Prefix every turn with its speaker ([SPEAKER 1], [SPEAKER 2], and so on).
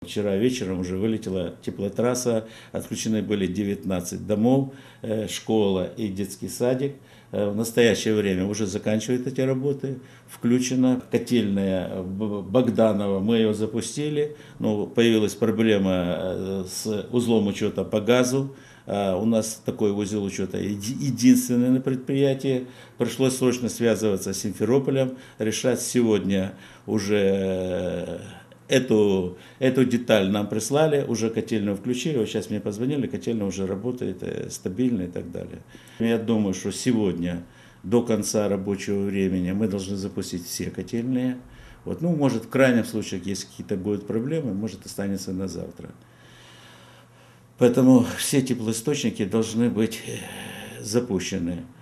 [SPEAKER 1] Вчера вечером уже вылетела теплотрасса, отключены были 19 домов, школа и детский садик. В настоящее время уже заканчивают эти работы. Включена котельная Богданова, мы ее запустили, но появилась проблема с узлом учета по газу. У нас такой узел учета единственный на предприятии. Пришлось срочно связываться с Симферополем, решать сегодня уже эту деталь нам прислали, уже котельную включили, вот сейчас мне позвонили, котельная уже работает стабильно и так далее. Я думаю, что сегодня до конца рабочего времени мы должны запустить все котельные. Вот, ну, может, в крайнем случае, если какие-то будут проблемы, может, останется на завтра. Поэтому все теплоисточники должны быть запущены.